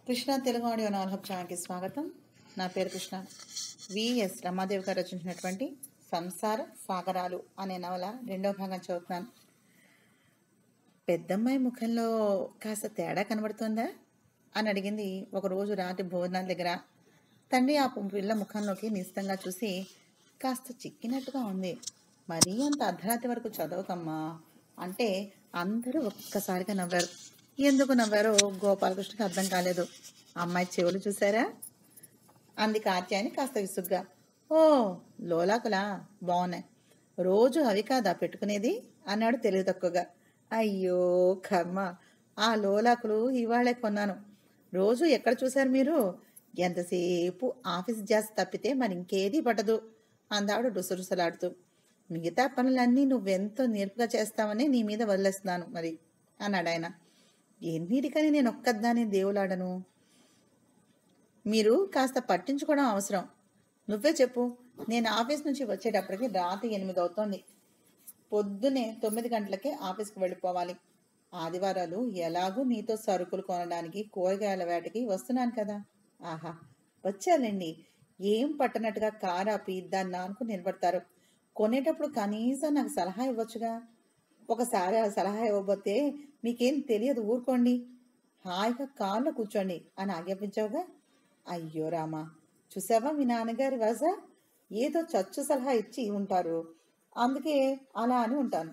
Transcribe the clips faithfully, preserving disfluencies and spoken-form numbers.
Krishna Telugu audio novel hub ఛానల్కి స్వాగతం. నా పేరు కృష్ణ. విఎస్ రమాదేవి గారు రచించినటువంటి సంసార సాగరాలు అనే నవల రెండవ భాగం చదువుతున్నాను. పెద్దమ్మాయి ముఖంలో కాస్త తేడా కనబడుతుందా అని అడిగింది ఒకరోజు రాత్రి భోజనాల దగ్గర. తండ్రి ఆ పిల్ల ముఖంలోకి నిశ్చితంగా చూసి, కాస్త చిక్కినట్టుగా ఉంది, మరీ అంత అర్ధరాత్రి వరకు చదవకమ్మా అంటే అందరూ ఒక్కసారిగా నవ్వారు. ఎందుకు నవ్వారో గోపాలకృష్ణకి అర్థం కాలేదు. అమ్మాయి చెవులు చూసారా అంది కాత్యాయని కాస్త విసుగ్గా. ఓ లోలాకులా, బాగున్నాయి, రోజు అవి కాదా పెట్టుకునేది అన్నాడు తెలివి తక్కువగా. అయ్యో కర్మ, ఆ లోలాకులు ఇవాళే కొన్నాను. రోజు ఎక్కడ చూశారు మీరు? ఎంతసేపు ఆఫీస్ జాస్ తప్పితే మరి ఇంకేదీ పట్టదు అందావిడ రుసరుసలాడుతూ. మిగతా పనులన్నీ నువ్వెంతో నేర్పుగా చేస్తావని నీ మీద వదిలేస్తున్నాను మరి అన్నాడు ఆయన. ఎన్నిటికని నేను ఒక్కదాన్ని దేవులాడను, మీరు కాస్త పట్టించుకోవడం అవసరం. నువ్వే చెప్పు. నేను ఆఫీస్ నుంచి వచ్చేటప్పటికి రాత్రి ఎనిమిది అవుతోంది. పొద్దునే తొమ్మిది గంటలకే ఆఫీస్కి వెళ్ళిపోవాలి. ఆదివారాలు ఎలాగూ నీతో సరుకులు కొనడానికి కూరగాయల వేటకి వస్తున్నాను కదా. ఆహా, వచ్చారండి. ఏం పట్టనట్టుగా కారు ఆపి దాన్ని నానుకు నిలబడతారు. కొనేటప్పుడు కనీసం నాకు సలహా ఇవ్వచ్చుగా. ఒకసారి ఆ సలహా ఇవ్వబోతే మీకేం తెలియదు, ఊరుకోండి, హాయిగా కారులో కూర్చోండి అని ఆజ్ఞాపించావుగా. అయ్యో రామా, చూసావా మీ నాన్నగారి వాజ, ఏదో చచ్చు సలహా ఇచ్చి ఉంటారు, అందుకే అలా అని ఉంటాను.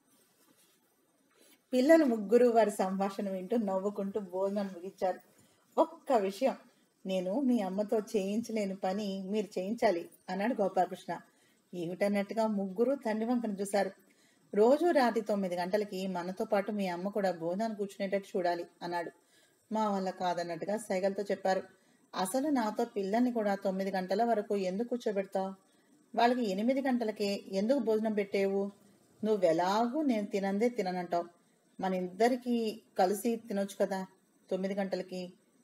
పిల్లలు ముగ్గురు వారి సంభాషణ వింటూ నవ్వుకుంటూ భోజనం ముగించారు. ఒక్క విషయం, నేను మీ అమ్మతో చేయించలేని పని మీరు చేయించాలి అన్నాడు గోపాలకృష్ణ. ఏమిటన్నట్టుగా ముగ్గురు తండ్రి వంకను చూశారు. రోజు రాత్రి తొమ్మిది గంటలకి మనతో పాటు మీ అమ్మ కూడా భోజనాన్ని కూర్చునేటట్టు చూడాలి అన్నాడు. మా వల్ల కాదన్నట్టుగా సైగలతో చెప్పారు. అసలు నాతో పిల్లల్ని కూడా తొమ్మిది గంటల వరకు ఎందుకు కూర్చోబెడతావు? వాళ్ళకి ఎనిమిది గంటలకే ఎందుకు భోజనం పెట్టేవు? నువ్వెలాగూ నేను తినందే తిననంటావు. మన ఇద్దరికి కలిసి తినొచ్చు కదా తొమ్మిది గంటలకి.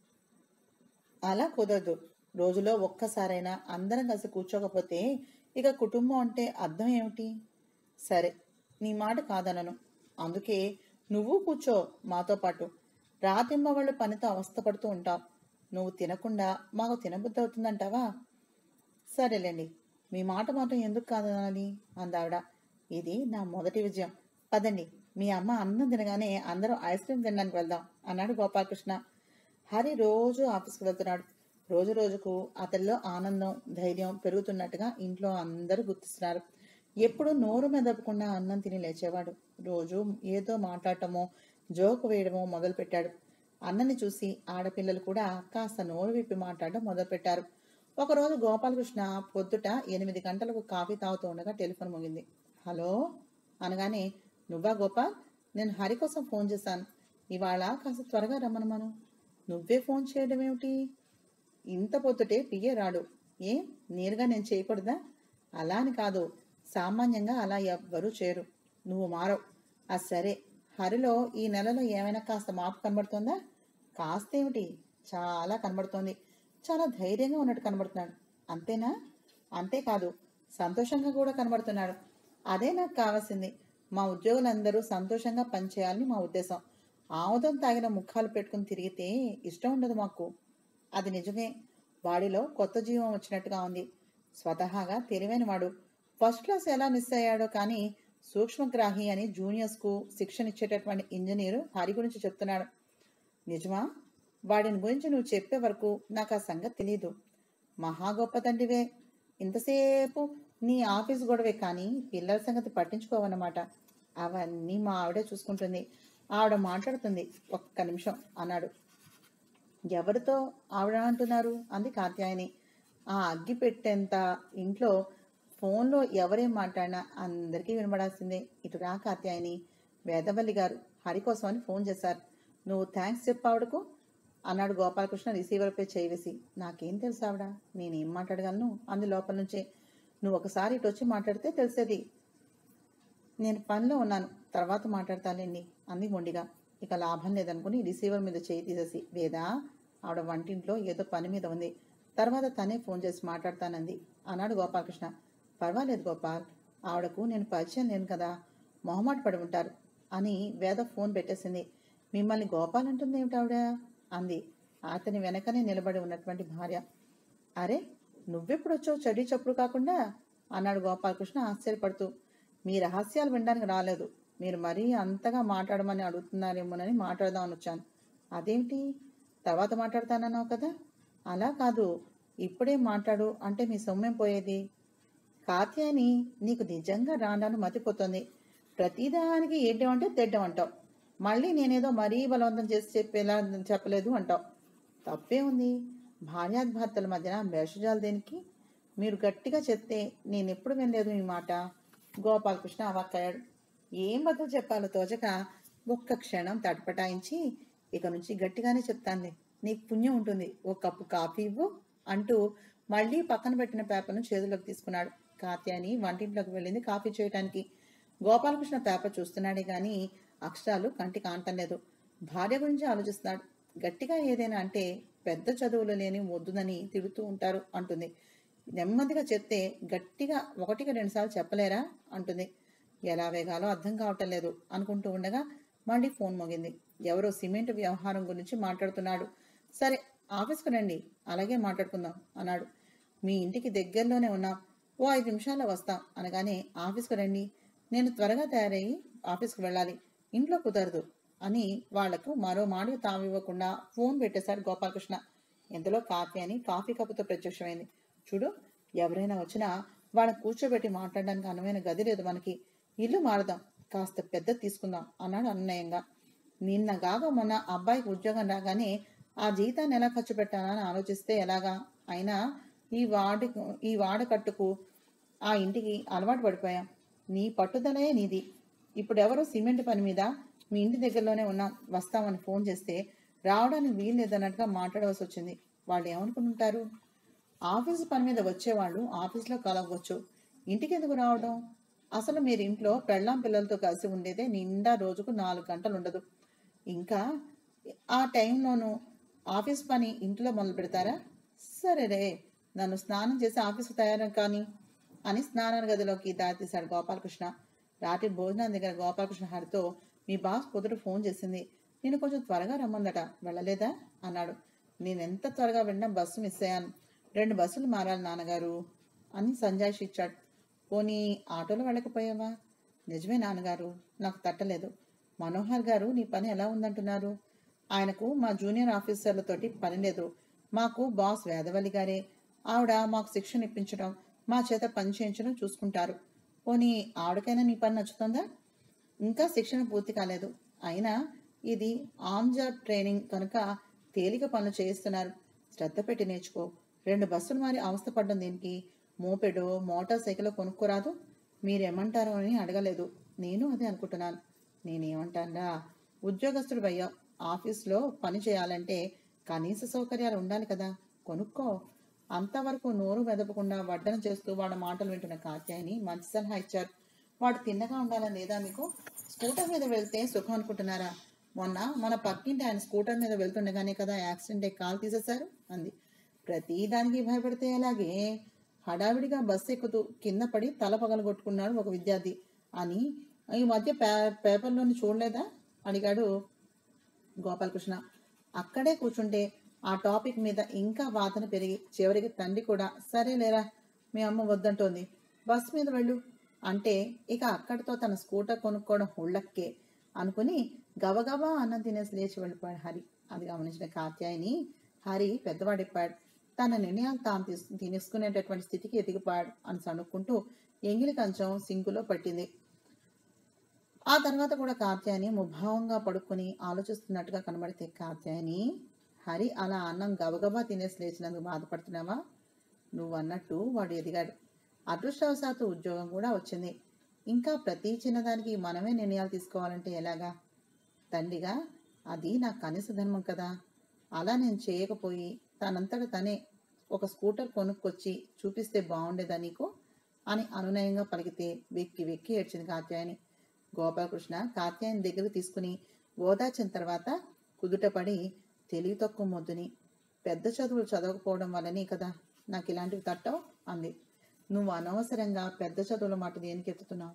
అలా కుదరదు. రోజులో ఒక్కసారైనా అందరం కలిసి కూర్చోకపోతే ఇక కుటుంబం అంటే అర్థం ఏమిటి? సరే, నీ మాట కాదనను. అందుకే నువ్వు కూర్చో మాతో పాటు. రాతిమ్మ వాళ్ళు పనితో అవస్థపడుతూ ఉంటావు. నువ్వు తినకుండా మాకు తినబుద్ధి అవుతుందంటావా? సరేలేండి, మీ మాట మాత్రం ఎందుకు కాదనాలి అందావిడ. ఇది నా మొదటి విజయం. పదండి, మీ అమ్మ అన్నం తినగానే అందరూ ఐస్ క్రీమ్ తినడానికి వెళ్దాం అన్నాడు గోపాలకృష్ణ. హరి రోజు ఆఫీస్కి వెళ్తున్నాడు. రోజు రోజుకు అతనిలో ఆనందం, ధైర్యం పెరుగుతున్నట్టుగా ఇంట్లో అందరూ గుర్తిస్తున్నారు. ఎప్పుడు నోరు మెదపకుండా అన్నం తిని లేచేవాడు. రోజు ఏదో మాట్లాడటమో జోకు వేయడమో మొదలుపెట్టాడు. అన్నని చూసి ఆడపిల్లలు కూడా కాస్త నోరు విప్పి మాట్లాడడం మొదలుపెట్టారు. ఒకరోజు గోపాలకృష్ణ పొద్దుట ఎనిమిది గంటలకు కాఫీ తాగుతూ ఉండగా టెలిఫోన్ మోగింది. హలో అనగానే, నువ్వా గోపాల్? నేను హరి కోసం ఫోన్ చేశాను. ఇవాళ కాస్త త్వరగా రమ్మనమను. నువ్వే ఫోన్ చేయడం ఏమిటి? ఇంత పొద్దుటే పియ్యే రాడు. ఏం నేరుగా నేను చేయకూడదా? అలా అని కాదు, సామాన్యంగా అలా ఎవ్వరూ చేయరు. నువ్వు మారవు. అది సరే, హరిలో ఈ నెలలో ఏమైనా కాస్త మార్పు కనబడుతుందా? కాస్త ఏమిటి, చాలా కనబడుతోంది. చాలా ధైర్యంగా ఉన్నట్టు కనబడుతున్నాడు. అంతేనా? అంతేకాదు, సంతోషంగా కూడా కనబడుతున్నాడు. అదే నాకు కావాల్సింది. మా ఉద్యోగులందరూ సంతోషంగా పనిచేయాలని మా ఉద్దేశం. ఆముదం తాగిన ముఖాలు పెట్టుకుని తిరిగితే ఇష్టం ఉండదు మాకు. అది నిజమే. వాడిలో కొత్త జీవం వచ్చినట్టుగా ఉంది. స్వతహాగా తెలివైన వాడు. ఫస్ట్ క్లాస్ ఎలా మిస్ అయ్యాడో కానీ సూక్ష్మగ్రాహి అని జూనియర్స్కు శిక్షణ ఇచ్చేటటువంటి ఇంజనీరు హరి గురించి చెప్తున్నాడు. నిజమా? వాడిని గురించి నువ్వు చెప్పే వరకు నాకు ఆ సంగతి తెలియదు. మహా గొప్ప తండ్రివే. ఇంతసేపు నీ ఆఫీస్ గొడవే కానీ పిల్లల సంగతి పట్టించుకోవన్నమాట. అవన్నీ మా ఆవిడే చూసుకుంటుంది. ఆవిడ మాట్లాడుతుంది. ఒక్క నిమిషం అన్నాడు. ఎవరితో ఆవిడ అంటున్నారు అంది కాత్యాయని. ఆ అగ్గి పెట్టేంత ఇంట్లో ఫోన్లో ఎవరేం మాట్లాడినా అందరికీ వినబడాల్సిందే. ఇటు రా కాత్యాయని, వేదవల్లి గారు హరి కోసం అని ఫోన్ చేశారు. నువ్వు థ్యాంక్స్ చెప్పు ఆవిడకు అన్నాడు గోపాలకృష్ణ రిసీవర్పై చేయి వేసి. నాకేం తెలుసు ఆవిడ, నేనేం మాట్లాడగలను అంది లోపల నుంచే. నువ్వు ఒకసారి ఇటు వచ్చి మాట్లాడితే తెలిసేది. నేను పనిలో ఉన్నాను, తర్వాత మాట్లాడతానండి అంది మొండిగా. ఇక లాభం లేదనుకుని రిసీవర్ మీద చేయి తీసేసి, వేదా, ఆవిడ వంటింట్లో ఏదో పని మీద ఉంది, తర్వాత తనే ఫోన్ చేసి మాట్లాడతానంది అన్నాడు గోపాలకృష్ణ. పర్వాలేదు గోపాల్, ఆవిడకు నేను పరిచయం లేను కదా, మొహమాట పడి ఉంటారు అని వేద ఫోన్ పెట్టేసింది. మిమ్మల్ని గోపాల్ అంటుంది ఏమిటి ఆవిడ అంది. అతని వెనకనే నిలబడి ఉన్నటువంటి భార్య. అరే, నువ్వెప్పుడొచ్చావు చెడి చప్పుడు కాకుండా అన్నాడు గోపాలకృష్ణ ఆశ్చర్యపడుతూ. మీ రహస్యాలు వినడానికి రాలేదు. మీరు మరీ అంతగా మాట్లాడమని అడుగుతున్నారేమోనని మాట్లాడదామని వచ్చాను. అదేమిటి, తర్వాత మాట్లాడతానన్నావు కదా? అలా కాదు, ఇప్పుడే మాట్లాడు అంటే మీ సొమ్మేం పోయేది? కాత్యాయని, నీకు నిజంగా రాను మతిపోతుంది. ప్రతిదానికి ఏంటం అంటే తెడ్డం అంటావు. మళ్ళీ నేనేదో మరీ బలవంతం చేసి చెప్పేలా చెప్పలేదు అంటావు. తప్పే ఉంది. భార్యాభర్తల మధ్యన భేషజాలు దేనికి? మీరు గట్టిగా చెప్తే నేనెప్పుడు వినలేదు ఈ మాట. గోపాలకృష్ణ అవాక్కయ్యాడు. ఏం బదులు చెప్పాలో తోచక ఒక్క క్షణం తటపటాయించి, ఇక నుంచి గట్టిగానే చెప్తానులే, నీకు పుణ్యం ఉంటుంది, ఓ కప్పు కాఫీ ఇవ్వు అంటూ మళ్ళీ పక్కన పెట్టిన పేపర్ను చేతిలోకి తీసుకున్నాడు. కాత్యాయని వంటింట్లోకి వెళ్ళింది కాఫీ చేయటానికి. గోపాలకృష్ణ పేపర్ చూస్తున్నాడే గాని అక్షరాలు కంటికి ఆనటం లేదు. భార్య గురించి ఆలోచిస్తున్నాడు. గట్టిగా ఏదైనా అంటే పెద్ద చదువులు లేని వద్దునని తిడుతూ ఉంటారు అంటుంది. నెమ్మదిగా చెప్తే గట్టిగా ఒకటికి రెండు సార్లు చెప్పలేరా అంటుంది. ఎలా వేగాలో అర్థం కావటం లేదు అనుకుంటూ ఉండగా మళ్ళీ ఫోన్ మోగింది. ఎవరో సిమెంట్ వ్యవహారం గురించి మాట్లాడుతున్నాడు. సరే, ఆఫీస్కు రండి, అలాగే మాట్లాడుకుందాం అన్నాడు. మీ ఇంటికి దగ్గరలోనే ఉన్నాం, ఓ ఐదు నిమిషాల్లో వస్తాం అనగానే ఆఫీస్కు రండి, నేను త్వరగా తయారయ్యి ఆఫీస్కు వెళ్ళాలి, ఇంట్లో కుదరదు అని వాళ్లకు మరో మాట తావివ్వకుండా ఫోన్ పెట్టేశాడు గోపాలకృష్ణ. ఇంతలో కాత్యాయని కాఫీ కప్పుతో ప్రత్యక్షమైంది. చూడు, ఎవరైనా వచ్చినా వాళ్ళని కూర్చోబెట్టి మాట్లాడడానికి అనువైన గది లేదు మనకి. ఇల్లు మారదాం, కాస్త పెద్ద తీసుకుందాం అన్నాడు అన్యాయంగా. నిన్నగాక మొన్న అబ్బాయికి ఉద్యోగం రాగానే ఆ జీతాన్ని ఎలా ఖర్చు పెట్టాలని ఆలోచిస్తే ఎలాగా? అయినా ఈ వాడి ఈ వాడకట్టుకు ఆ ఇంటికి అలవాటు పడిపోయాం. నీ పట్టుదలే నీది. ఇప్పుడెవరో సిమెంట్ పని మీద మీ ఇంటి దగ్గరలోనే ఉన్నాం, వస్తామని ఫోన్ చేస్తే రావడానికి వీలు లేదన్నట్టుగా మాట్లాడవలసి వచ్చింది. వాళ్ళు ఏమనుకుంటుంటారు? ఆఫీసు పని మీద వచ్చేవాళ్ళు ఆఫీసులో కలవచ్చు, ఇంటికి ఎందుకు రావడం? అసలు మీరు ఇంట్లో పెళ్ళాం పిల్లలతో కలిసి ఉండేదే నిండా రోజుకు నాలుగు గంటలు ఉండదు. ఇంకా ఆ టైంలోనూ ఆఫీస్ పని ఇంట్లో మొదలు పెడతారా? సరేరే, నన్ను స్నానం చేసి ఆఫీసు తయారు కానీ అని స్నానాల గదిలోకి దారితీశాడు గోపాలకృష్ణ. రాత్రి భోజనం దగ్గర గోపాలకృష్ణ హరితో, మీ బాస్ పొద్దుట ఫోన్ చేసింది, నేను కొంచెం త్వరగా రమ్మందట, వెళ్ళలేదా అన్నాడు. నేనెంత త్వరగా వెళ్ళినా బస్సు మిస్ అయ్యాను, రెండు బస్సులు మారాలి నాన్నగారు అని సంజాయిషి ఇచ్చాడు. పోనీ ఆటోలో వెళ్ళకపోయావా? నిజమే నాన్నగారు, నాకు తట్టలేదు. మనోహర్ గారు నీ పని ఎలా ఉందంటున్నారు? ఆయనకు మా జూనియర్ ఆఫీసర్లతోటి పని లేదు. మాకు బాస్ వేదవల్లి గారే. ఆవిడ మాకు శిక్షణ ఇప్పించడం, మా చేత పని చేయించడం చూసుకుంటారు. పోనీ ఆవిడకైనా నీ పని నచ్చుతుందా? ఇంకా శిక్షణ పూర్తి కాలేదు. అయినా ఇది ఆన్ జాబ్ ట్రైనింగ్ కనుక తేలిక పనులు చేయిస్తున్నారు. శ్రద్ధ పెట్టి నేర్చుకో. రెండు బస్సులు మారి అవస్థ పడ్డం దీనికి? మోపెడో మోటార్ సైకిల్ కొనుక్కోరాదు? మీరేమంటారో అని అడగలేదు. నేను అదే అనుకుంటున్నాను. నేనేమంటానా, ఉద్యోగస్తుడు అయ్యా, ఆఫీస్లో పని చేయాలంటే కనీస సౌకర్యాలు ఉండాలి కదా, కొనుక్కో. అంతవరకు నోరు వెదపకుండా వడ్డన చేస్తూ వాడి మాటలు వింటున్న కాత్యాయని మంచి సలహా ఇచ్చారు. వాడు తిన్నగా ఉండాలని లేదా మీకు? స్కూటర్ మీద వెళ్తే సుఖం అనుకుంటున్నారా? మొన్న మన పక్కింటి ఆయన స్కూటర్ మీద వెళ్తుండగానే కదా యాక్సిడెంట్ అయ్యి కాలు తీసేశారు అంది. ప్రతి దానికి భయపడితే ఎలాగే? హడావిడిగా బస్సు ఎక్కుతూ కింద పడి తల పగలగొట్టుకున్నాడు ఒక విద్యార్థి అని ఈ మధ్య పే పేపర్లోని చూడలేదా అడిగాడు గోపాలకృష్ణ. అక్కడే కూర్చుంటే ఆ టాపిక్ మీద ఇంకా వాదన పెరిగి చివరికి తండ్రి కూడా సరే లేరా, మీ అమ్మ వద్దంటోంది, బస్ మీద వెళ్ళు అంటే ఇక అక్కడితో తన స్కూటర్ కొనుక్కోవడం హుళ్ళక్కే అనుకుని గబగబా అన్నం తినేసి లేచి వెళ్ళిపోయాడు హరి. అది గమనించిన కాత్యాయని, హరి పెద్దవాడిపోయాడు, తన నిర్ణయాలు తాను తీసు తినేసుకునేటటువంటి స్థితికి ఎదిగిపోయాడు అని సణుక్కుంటూ ఎంగిలి కంచం సింకులో పట్టింది. ఆ తర్వాత కూడా కాత్యాయని ముభావంగా పడుకొని ఆలోచిస్తున్నట్టుగా కనబడితే, కాత్యాయని, హరి అలా అన్నం గబగబా తినేసి లేచినందుకు బాధపడుతున్నావా? నువ్వు అన్నట్టు వాడు ఎదిగాడు, అదృష్టవశాత్తు ఉద్యోగం కూడా వచ్చింది. ఇంకా ప్రతి చిన్నదానికి మనమే నిర్ణయాలు తీసుకోవాలంటే ఎలాగా? తండ్రిగా అది నా కనీస ధర్మం కదా. అలా నేను చేయకపోయి తనంతట తనే ఒక స్కూటర్ కొనుక్కొచ్చి చూపిస్తే బాగుండేదా నీకు అని అనునయంగా పలికితే వెక్కి వెక్కి ఏడ్చింది కాత్యాయని. గోపాలకృష్ణ కాత్యాయని దగ్గరకు తీసుకుని ఓదార్చిన తర్వాత కుదుటపడి, తెలివి తక్కువ మొద్దుని, పెద్ద చదువులు చదవకపోవడం వల్లనే కదా నాకు ఇలాంటివి తట్టవు అంది. నువ్వు అనవసరంగా పెద్ద చదువుల మాట దేనికి ఎత్తుతున్నావు?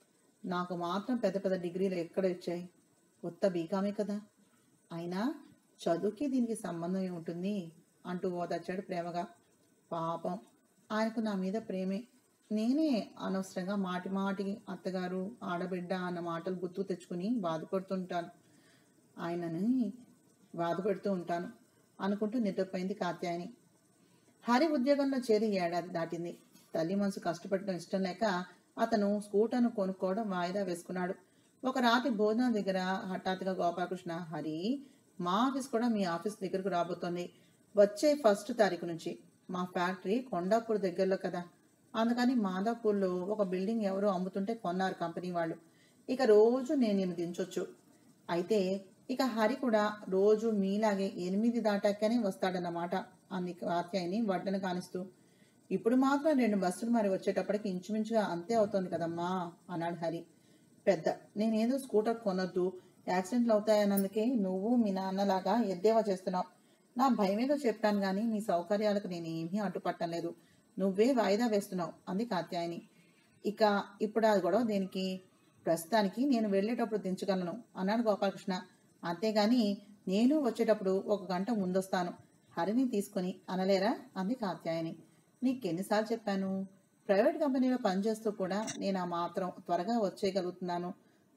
నాకు మాత్రం పెద్ద పెద్ద డిగ్రీలు ఎక్కడ వచ్చాయి? కొత్త బీకామే కదా. అయినా చదువుకి దీనికి సంబంధం ఏముంటుంది అంటూ ఓదార్చాడు ప్రేమగా. పాపం, ఆయనకు నా మీద ప్రేమే. నేనే అనవసరంగా మాటి మాటికి అత్తగారు, ఆడబిడ్డ అన్న మాటలు గుర్తు తెచ్చుకుని బాధపడుతుంటాను, ఆయనని బాధపెడుతూ ఉంటాను అనుకుంటూ నిద్రపోయింది కాత్యాయని. హరి ఉద్యోగంలో చేరి ఏడాది దాటింది. తల్లి మనసు కష్టపడటం ఇష్టం లేక అతను స్కూటర్ను కొనుక్కోవడం వాయిదా వేసుకున్నాడు. ఒక రాత్రి భోజనం దగ్గర హఠాత్తుగా గోపాలకృష్ణ, హరి, మా ఆఫీస్ కూడా మీ ఆఫీస్ దగ్గరకు రాబోతోంది. వచ్చే ఫస్ట్ తారీఖు నుంచి. మా ఫ్యాక్టరీ కొండాపూర్ దగ్గరలో కదా, అందుకని మాదాపూర్లో ఒక బిల్డింగ్ ఎవరో అమ్ముతుంటే కొన్నారు కంపెనీ వాళ్ళు. ఇక రోజు నేను నిన్ను దించొచ్చు. అయితే ఇక హరి కూడా రోజు మీలాగే ఎనిమిది దాటాకనే వస్తాడన్నమాట అంది కాత్యాయని వడ్డను కానిస్తూ. ఇప్పుడు మాత్రం రెండు బస్సులు మరి వచ్చేటప్పటికి ఇంచుమించుగా అంతే అవుతోంది కదమ్మా అన్నాడు హరి. పెద్ద, నేనేదో స్కూటర్ కొనొద్దు, యాక్సిడెంట్లు అవుతాయన్నందుకే నువ్వు మీ నాన్నలాగా ఎద్దేవా చేస్తున్నావు. నా భయమేదో చెప్పాను కానీ మీ సౌకర్యాలకు నేనేమీ అడ్డుపట్టం లేదు. నువ్వే వాయిదా వేస్తున్నావు అంది కాత్యాయని. ఇక ఇప్పుడు అది గొడవ దేనికి? ప్రస్తుతానికి నేను వెళ్ళేటప్పుడు దించగలను అన్నాడు గోపాలకృష్ణ. అంతేగాని నేను వచ్చేటప్పుడు ఒక గంట ముందొస్తాను, హరిని తీసుకుని అనలేరా అంది కాత్యాయని. నీకెన్నిసార్లు చెప్పాను, ప్రైవేట్ కంపెనీలో పనిచేస్తూ కూడా నేను ఆ మాత్రం త్వరగా వచ్చేయగలుగుతున్నాను.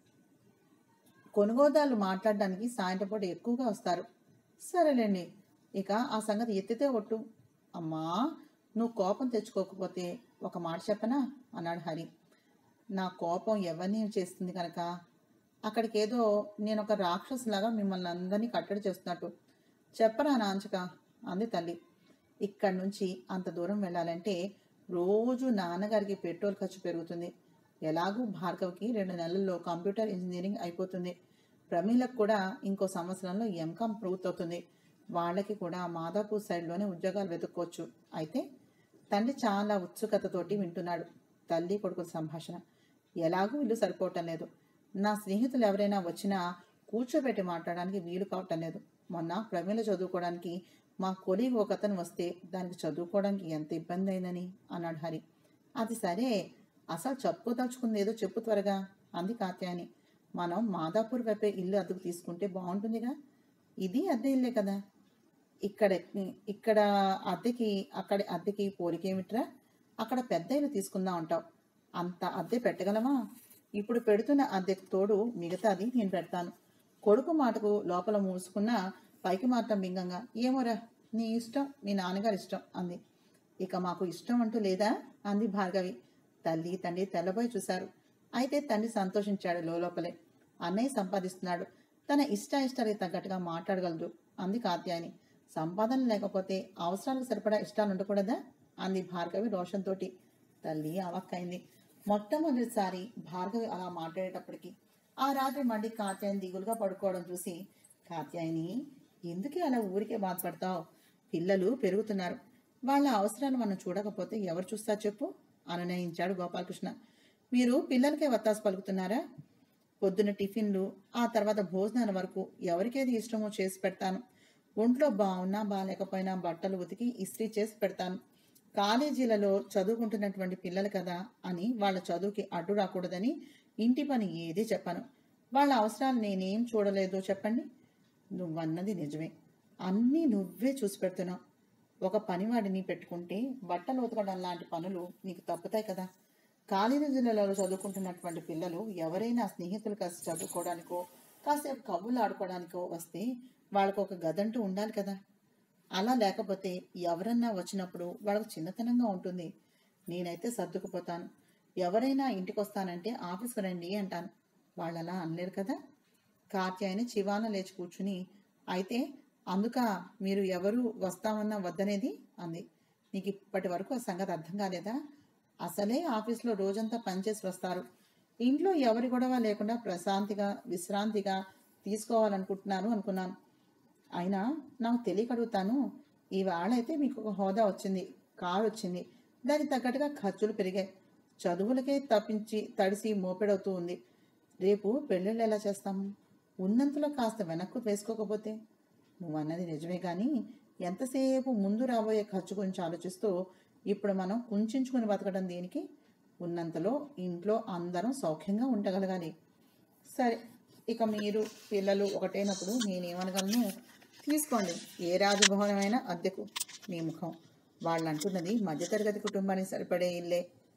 కొనుగోదారులు మాట్లాడడానికి సాయంత్రం పూట ఎక్కువగా వస్తారు. సరేలేండి, ఇక ఆ సంగతి ఎత్తితే ఒట్టు. అమ్మా, నువ్వు కోపం తెచ్చుకోకపోతే ఒక మాట చెప్పనా అన్నాడు హరి. నా కోపం ఎవరిని చేస్తుంది కనుక? అక్కడికేదో నేను ఒక రాక్షసులాగా మిమ్మల్ని అందరినీ కట్టడి చేస్తున్నట్టు చెప్పరా నాంచక అంది తల్లి. ఇక్కడి నుంచి అంత దూరం వెళ్ళాలంటే రోజు నాన్నగారికి పెట్రోల్ ఖర్చు పెరుగుతుంది. ఎలాగూ భార్గవ్కి రెండు నెలల్లో కంప్యూటర్ ఇంజనీరింగ్ అయిపోతుంది. ప్రమీలకు కూడా ఇంకో సంవత్సరంలో ఎంకామ్ పూర్తవుతుంది. వాళ్ళకి కూడా మాదాపూర్ సైడ్లోనే ఉద్యోగాలు వెతుక్కోవచ్చు. అయితే తండ్రి చాలా ఉత్సుకతతోటి వింటున్నాడు తల్లి కొడుకుల సంభాషణ. ఎలాగూ ఇల్లు సరిపోవటం లేదు. నా స్నేహితులు ఎవరైనా వచ్చినా కూర్చోబెట్టి మాట్లాడడానికి వీలు కావటం లేదు. మొన్న ప్రమీల చదువుకోవడానికి మా కొలీగ్ ఒక అతను వస్తే దానికి చదువుకోవడానికి ఎంత ఇబ్బంది అయిందని అన్నాడు హరి. అది సరే, అసలు చెప్పుకోదలుచుకుంది ఏదో చెప్పు త్వరగా అంది కాత్యాయని. మనం మాదాపూర్ వైపే ఇల్లు అద్దెకు తీసుకుంటే బాగుంటుందిగా. ఇది అద్దె ఇల్లే కదా. ఇక్కడ ఇక్కడ అద్దెకి అక్కడ అద్దెకి పోలికేమిట్రా? అక్కడ పెద్ద ఇల్లు తీసుకుందాం అంటావు. అంత అద్దె పెట్టగలమా? ఇప్పుడు పెడుతున్న అద్దెకు తోడు మిగతాది నేను పెడతాను. కొడుకు మాటకు లోపల మూసుకున్న పైకి మాత్రం బింగంగా, ఏమోరా, నీ ఇష్టం, మీ నాన్నగారి ఇష్టం అంది. ఇక మాకు ఇష్టం అంటూ లేదా అంది భార్గవి. తల్లి తండ్రి తెల్లబోయి చూశారు. అయితే తండ్రి సంతోషించాడు లోపలే. అన్నయ్య సంపాదిస్తున్నాడు, తన ఇష్ట ఇష్టాలకు తగ్గట్టుగా మాట్లాడగలదు అంది కాత్యాయని. సంపాదన లేకపోతే అవసరాలకు సరిపడా ఇష్టాలు ఉండకూడదా అంది భార్గవి రోషంతోటి. తల్లి అవక్కైంది. మొట్టమొదటిసారి భార్గవి అలా మాట్లాడేటప్పటికి ఆ రాత్రి మళ్ళీ కాత్యాయని దిగులుగా పడుకోవడం చూసి, కాత్యాయని, ఎందుకే అలా ఊరికే బాధపడతావు? పిల్లలు పెరుగుతున్నారు, వాళ్ళ అవసరాలు మనం చూడకపోతే ఎవరు చూస్తారు చెప్పు అనునయించాడు గోపాలకృష్ణ. మీరు పిల్లలకే వత్తాసు పలుకుతున్నారా? పొద్దున టిఫిన్లు, ఆ తర్వాత భోజనాల వరకు ఎవరికేది ఇష్టమో చేసి పెడతాను. ఒంట్లో బాగున్నా బాగాలేకపోయినా బట్టలు ఉతికి ఇస్త్రీ చేసి పెడతాను. కాలేజీలలో చదువుకుంటున్నటువంటి పిల్లలు కదా అని వాళ్ళ చదువుకి అడ్డు రాకూడదని ఇంటి పని ఏది చెప్పను. వాళ్ళ అవసరాలు నేనేం చూడలేదో చెప్పండి. నువ్వన్నది నిజమే, అన్నీ నువ్వే చూసి పెడుతున్నావు. ఒక పనివాడిని పెట్టుకుంటే బట్టలు ఉతకడం లాంటి పనులు నీకు తప్పుతాయి కదా. కాలేజీలలో చదువుకుంటున్నటువంటి పిల్లలు ఎవరైనా స్నేహితులు కలిసి చదువుకోవడానికో కాసేపు కబుర్లు ఆడుకోవడానికో వస్తే వాళ్ళకు ఒక గదంటూ ఉండాలి కదా. అలా లేకపోతే ఎవరన్నా వచ్చినప్పుడు వాళ్ళకు చిన్నతనంగా ఉంటుంది. నేనైతే సర్దుకుపోతాను. ఎవరైనా ఇంటికి వస్తానంటే ఆఫీస్కి రండి అంటాను. వాళ్ళలా అనలేరు కదా. కాత్యాయని చివాన లేచి కూర్చుని, అయితే అందుక మీరు ఎవరు వస్తామన్నా వద్దనేది అంది. నీకు ఇప్పటి వరకు ఆ సంగతి అర్థం కాలేదా? అసలే ఆఫీస్లో రోజంతా పనిచేసి వస్తారు. ఇంట్లో ఎవరి గొడవ లేకుండా ప్రశాంతిగా విశ్రాంతిగా తీసుకోవాలనుకుంటున్నారు అనుకున్నాను. అయినా నాకు తెలియక అడుగుతాను, ఈవేళైతే మీకు ఒక హోదా వచ్చింది, కారు వచ్చింది, దానికి తగ్గట్టుగా ఖర్చులు పెరిగాయి. చదువులకే తప్పించి తడిసి మోపెడవుతూ ఉంది. రేపు పెళ్ళిళ్ళు ఎలా చేస్తాము? ఉన్నంతలో కాస్త వెనక్కు వేసుకోకపోతే? నువ్వు అన్నది నిజమే కానీ ఎంతసేపు ముందు రాబోయే ఖర్చు గురించి ఆలోచిస్తూ ఇప్పుడు మనం కుంచుకుని బతకడం దేనికి? ఉన్నంతలో ఇంట్లో అందరం సౌఖ్యంగా ఉండగలగాలి. సరే, ఇక మీరు పిల్లలు ఒకటైనప్పుడు నేనేమనగలను? తీసుకోండి, ఏ రాజభవనమైనా అద్దెకు. మీ ముఖం. వాళ్ళు అంటున్నది మధ్యతరగతి కుటుంబానికి సరిపడే ఇల్లే,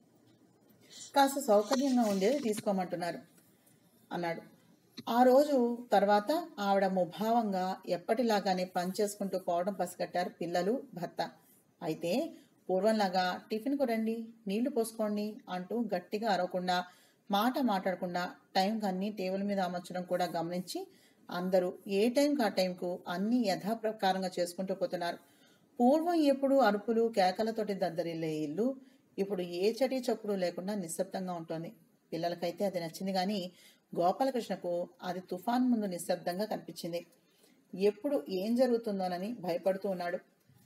కాస్త సౌకర్యంగా ఉండేది తీసుకోమంటున్నారు అన్నాడు. ఆ రోజు తర్వాత ఆవిడ ముభావంగా ఎప్పటిలాగానే పని చేసుకుంటూ పోవడం పసిగట్టారు పిల్లలు, భర్త. అయితే పూర్వంలాగా టిఫిన్కు రండి, నీళ్లు పోసుకోండి అంటూ గట్టిగా అరవకుండా, మాట మాట్లాడకుండా టైంకి అన్నీ టేబుల్ మీద అమర్చడం కూడా గమనించి అందరూ ఏ టైంకి ఆ టైంకు అన్నీ యథాప్రకారంగా చేసుకుంటూ పోతున్నారు. పూర్వం ఎప్పుడు అరుపులు కేకలతోటి దద్దరిల్లే ఇల్లు ఇప్పుడు ఏ చటి చప్పుడు లేకుండా నిశ్శబ్దంగా ఉంటుంది. పిల్లలకైతే అది నచ్చింది, కానీ గోపాలకృష్ణకు అది తుఫాన్ ముందు నిశ్శబ్దంగా కనిపించింది. ఎప్పుడు ఏం జరుగుతుందోనని భయపడుతూ ఉన్నాడు.